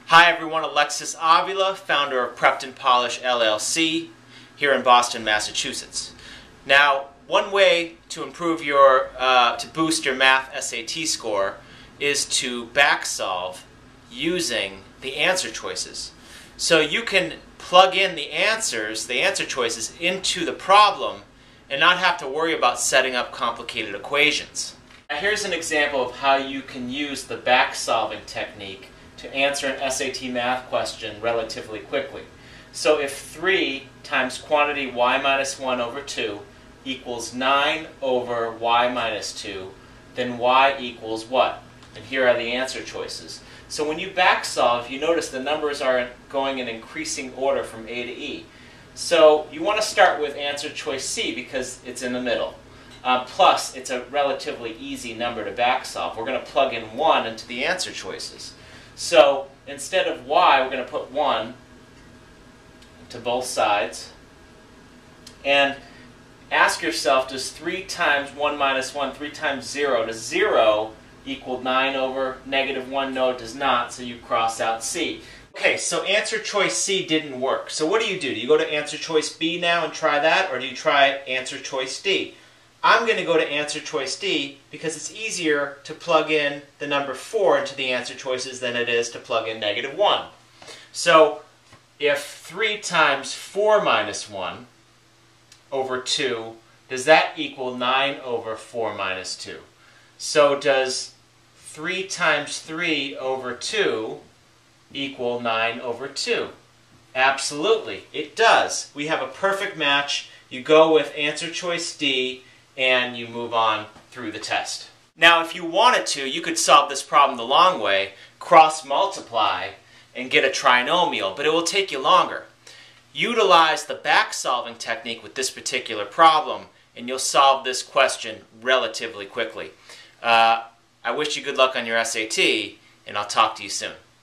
Hi everyone, Alexis Avila, founder of Prepped and Polish LLC here in Boston, Massachusetts. Now, one way to improve to boost your math SAT score is to back solve using the answer choices. So you can plug in the answer choices into the problem and not have to worry about setting up complicated equations. Now, here's an example of how you can use the back solving technique to answer an SAT math question relatively quickly. So if 3 times quantity y minus 1 over 2 equals 9 over y minus 2, then y equals what? And here are the answer choices. So when you back solve, you notice the numbers are going in increasing order from A to E. So you want to start with answer choice C because it's in the middle. Plus, it's a relatively easy number to back solve. We're going to plug in 1 into the answer choices. So instead of y, we're going to put 1 to both sides. And ask yourself, does 3 times 1 minus 1, 3 times 0, does 0 equal 9 over negative 1? No, it does not, so you cross out C. Okay, so answer choice C didn't work. So what do? Do you go to answer choice B now and try that, or do you try answer choice D? I'm going to go to answer choice D because it's easier to plug in the number 4 into the answer choices than it is to plug in negative 1. So if 3 times 4 minus 1 over 2, does that equal 9 over 4 minus 2? So does 3 times 3 over 2 equal 9 over 2? Absolutely, it does. We have a perfect match. You go with answer choice D and you move on through the test. Now, if you wanted to, you could solve this problem the long way, cross-multiply, and get a trinomial, but it will take you longer. Utilize the back-solving technique with this particular problem, and you'll solve this question relatively quickly. I wish you good luck on your SAT, and I'll talk to you soon.